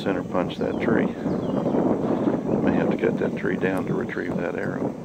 center punch that tree. I may have to cut that tree down to retrieve that arrow.